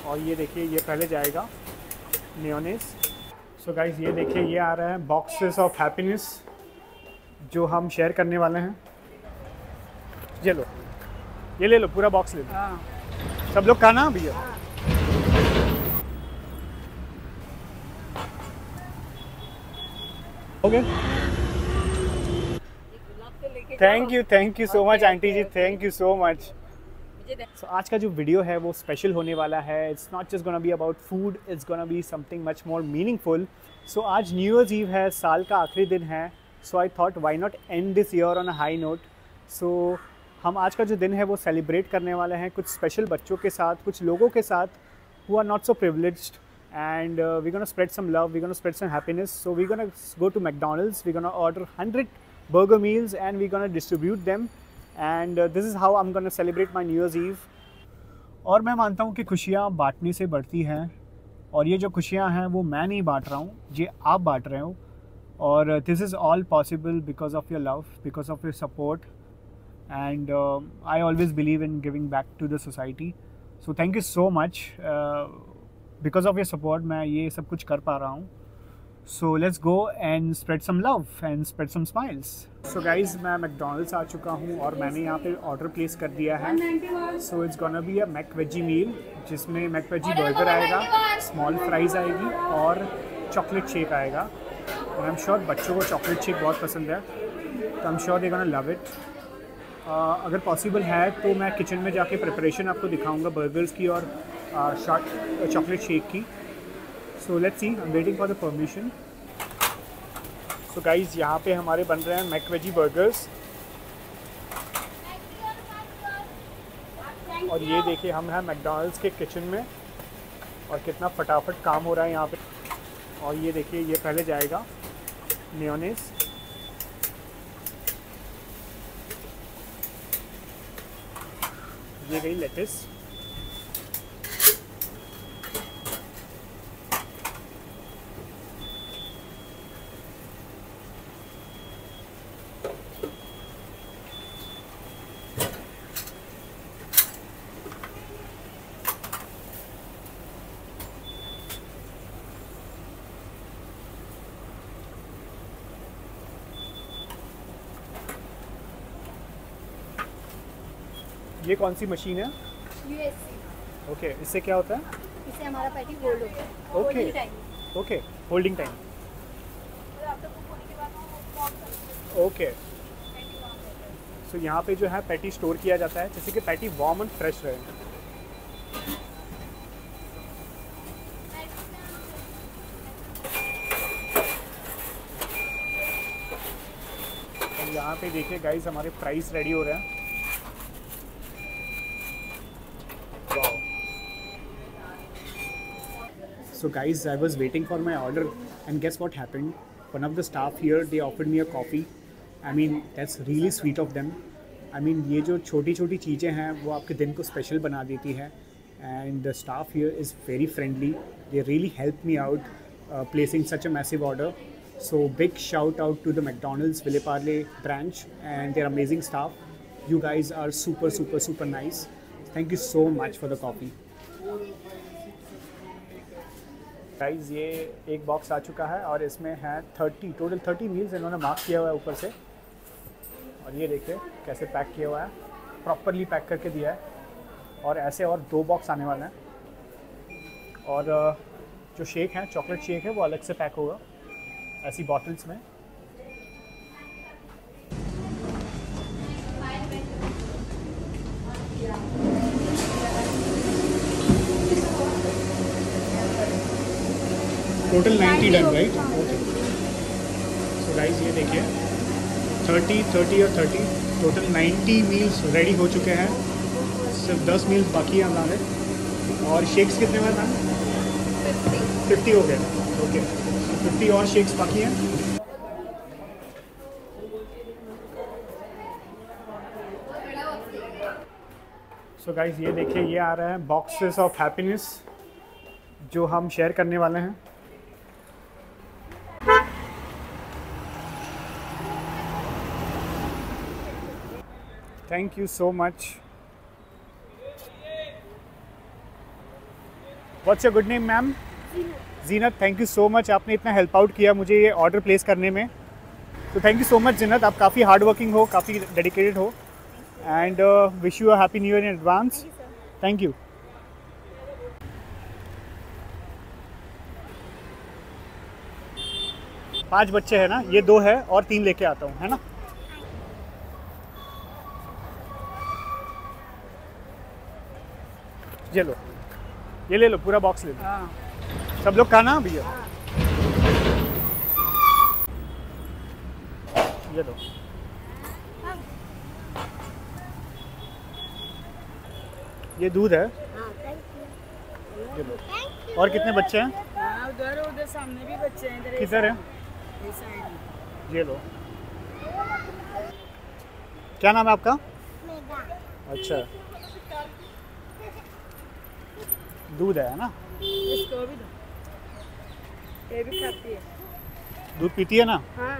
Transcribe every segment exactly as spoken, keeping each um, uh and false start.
और ये देखिए ये पहले जाएगा मेयोनेज़। सो गाइस ये देखिए ये आ रहा है बॉक्सेस ऑफ हैप्पीनेस जो हम शेयर करने वाले हैं। ये लो, ये ले लो, पूरा बॉक्स ले लो। हाँ। सब लोग खाना भैया। Okay, thank you thank you so much aunty ji, thank you so much. So, आज का जो वीडियो है वो स्पेशल होने वाला है। It's not just gonna be about food, it's gonna be something much more meaningful. So आज न्यू ईयर्स ईव है, साल का आखिरी दिन है। So I thought why not end this year on a high note. So हम आज का जो दिन है वो सेलिब्रेट करने वाले हैं कुछ स्पेशल बच्चों के साथ, कुछ लोगों के साथ who are not so privileged, and uh, we're gonna spread some love, we're gonna spread some happiness. So we're gonna go to McDonald's, we're gonna order one hundred burger meals and we're gonna distribute them, and uh, this is how I'm gonna celebrate my New Year's Eve. और मैं मानता हूँ कि खुशियाँ बांटने से बढ़ती हैं, और ये जो खुशियाँ हैं वो मैं नहीं बांट रहा हूँ, ये आप बांट रहे हो। और this is all possible because of your love, because of your support, and I always believe in giving back to the society. So thank you so much, because of your support मैं ये सब कुछ कर पा रहा हूँ। So let's go and spread some love and spread some smiles. So guys मैं McDonald's आ चुका हूँ और मैंने यहाँ पे ऑर्डर प्लेस कर दिया है। So it's gonna be a McVeggie meal, जिसमें मैक वेजी बर्गर आएगा, स्मॉल फ्राइज़ आएगी और चॉकलेट शेक आएगा। और आई एम श्योर बच्चों को चॉकलेट शेक बहुत पसंद है, तो I am sure they gonna love it. अगर पॉसिबल है तो मैं किचन में जाके प्रिपरेशन आपको दिखाऊँगा बर्गर्स की और शॉर्ट चॉकलेट शेक की। So let's see, I am waiting for the permission. So guys यहाँ पे हमारे बन रहे हैं मैक वेजी बर्गर्स, और ये देखिए हम हैं मैकडोनल्ड्स के किचन में और कितना फटाफट काम हो रहा है यहाँ पे। और ये देखिए ये पहले जाएगा मेयोनेज़, ये गई लेटिस, ये कौन सी मशीन है? यूएससी। ओके, इससे क्या होता है? इससे हमारा पैटी होल्ड होता है। Okay okay, holding time. Okay, so यहाँ पे जो है पैटी स्टोर किया जाता है जैसे कि पैटी वार्म एंड फ्रेश रहे। यहाँ पे देखिए गाइस हमारे फ्राइज रेडी हो रहे हैं। So guys, I was waiting for my order and guess what happened? One of the staff here, they offered me a coffee. I mean, that's really sweet of them. I mean, ये जो छोटी छोटी चीज़ें हैं वो आपके दिन को स्पेशल बना देती है। And the staff here is very friendly. They really helped me out uh, placing such a massive order. So big shout out to the McDonald's Villeparle branch and their amazing staff. You guys are super super super nice. Thank you so much for the coffee. Guys ये एक box आ चुका है और इसमें है thirty, total thirty meals इन्होंने mark किया हुआ है ऊपर से। और ये देखिए कैसे पैक किया हुआ है, प्रॉपरली पैक करके दिया है। और ऐसे और दो बॉक्स आने वाले हैं। और जो शेक है, चॉकलेट शेक है, वो अलग से पैक होगा ऐसी बॉटल्स में। Total ninety done right? Okay, so guys ये देखिए थर्टी थर्टी और thirty, total ninety meals ready हो चुके हैं। सिर्फ दस मील्स बाकी हैं हमारे। और शेक्स कितने में मैम? फिफ्टी हो गए। ओके, फिफ्टी और शेक्स बाकी हैं। सो गाइस ये देखिए ये आ रहा है बॉक्सेस ऑफ हैप्पीनेस जो हम शेयर करने वाले हैं। Thank you so much. What's your good name ma'am? Zeenat, thank you so much, आपने इतना हेल्प आउट किया मुझे ये ऑर्डर प्लेस करने में। तो thank you so much Zeenat, आप काफ़ी हार्ड वर्किंग हो, काफ़ी डेडिकेटेड हो, and wish you a happy new year in advance. Thank you. पांच बच्चे हैं ना, ये दो है और तीन लेके आता हूँ, है ना? ये लो, ये ले लो, पूरा बॉक्स ले लो। हाँ। सब लोग खाना भैया। हाँ। ये लो। हाँ। ये दूध है। हाँ, ये लो। और कितने बच्चे हैं? हाँ, उधर उधर सामने भी बच्चे हैं। किधर है? ये लो। क्या नाम है आपका? अच्छा, दूध है ना? इसको भी दो, ये भी खाती है। दूध पीती है ना? हाँ।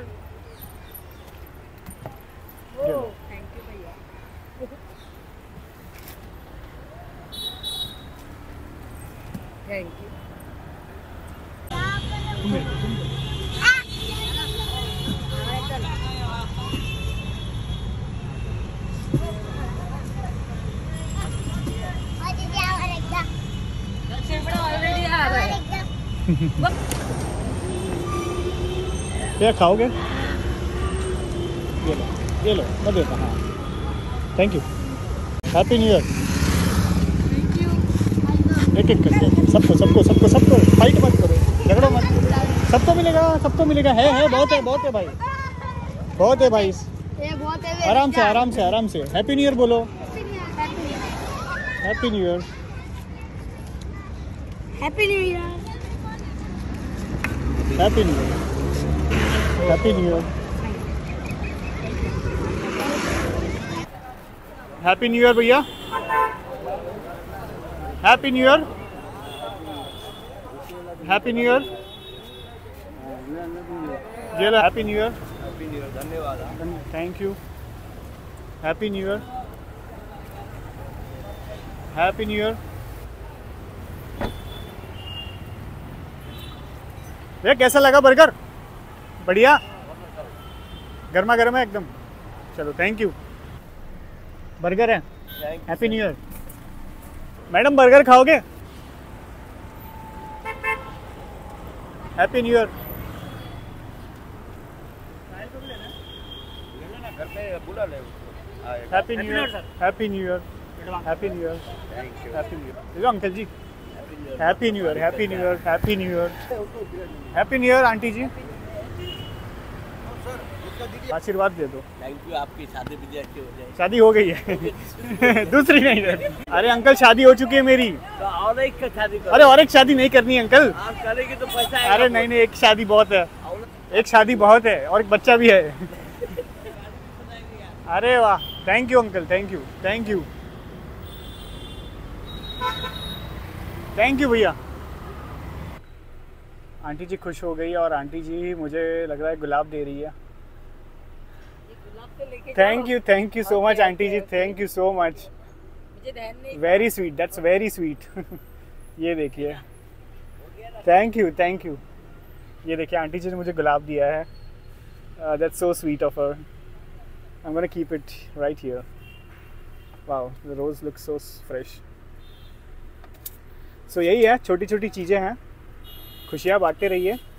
ओ, थैंक यू भैया। Thank you. क्या खाओगे? ये लो, ये लो, मैं देता। हाँ, thank you, happy new year. Thank you. एक एक करके सबको सबको सबको सबको फाइट मत करो, झगड़ो मत, सबको मिलेगा, सबको मिलेगा। है है बहुत है, बहुत है भाई, बहुत है भाई। ये बहुत है। आराम से आराम से आराम से। हैप्पी न्यू ईयर बोलो। Happy new year. Happy new year. Happy new year. Happy new year. Happy new year भैया। Happy new year. Happy new year. ये लो, happy new year. Happy new year, धन्यवाद। Thank you. Happy new year. Happy new year. ये कैसा लगा burger? बढ़िया, गर्मा गर्म है एकदम। चलो थैंक यू। बर्गर है। Happy new year. Madam burger खाओगे? Happy new year. घर पे बुला ले। Happy new year. Happy new year. Happy new year. Thank you. Happy new year. Uncle ji, happy new year. Happy new year. Happy new year. Happy new year aunty ji. आशीर्वाद दे दो। Thank you, आपकी शादी भी अच्छी हो जाए। शादी हो गई है। दूसरी नहीं रहती। अरे अंकल शादी हो चुकी है मेरी। तो और एक का शादी करो। अरे और एक शादी नहीं करनी अंकल। आप करेंगे तो पैसा आएगा। अरे नहीं नहीं, एक शादी बहुत है, एक शादी बहुत है और एक बच्चा भी है। अरे वाह, thank you uncle, thank you thank you thank you भैया। आंटी जी खुश हो गई और आंटी जी मुझे लग रहा है गुलाब दे रही है। Thank you thank you so much aunty ji, thank you so much, very sweet, that's very sweet. ये देखिए, थैंक यू थैंक यू। ये देखिए आंटी जी ने मुझे गुलाब दिया है, that's so sweet of her. I am gonna keep it right here. Wow, the rose look so fresh. So यही है, छोटी छोटी चीज़ें हैं, खुशियाँ बांटते रहिए।